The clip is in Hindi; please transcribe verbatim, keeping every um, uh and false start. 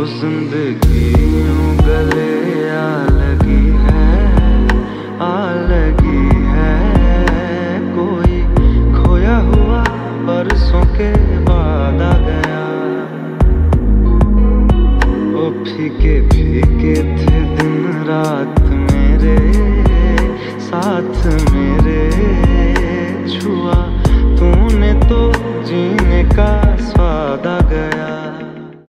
जिंदगी यूं गले आ लगी है, आ लगी है। कोई खोया हुआ बरसों के बाद आ गया। ओ फीके फीके थे दिन रात मेरे साथ मेरे, छुआ तूने तो जीने का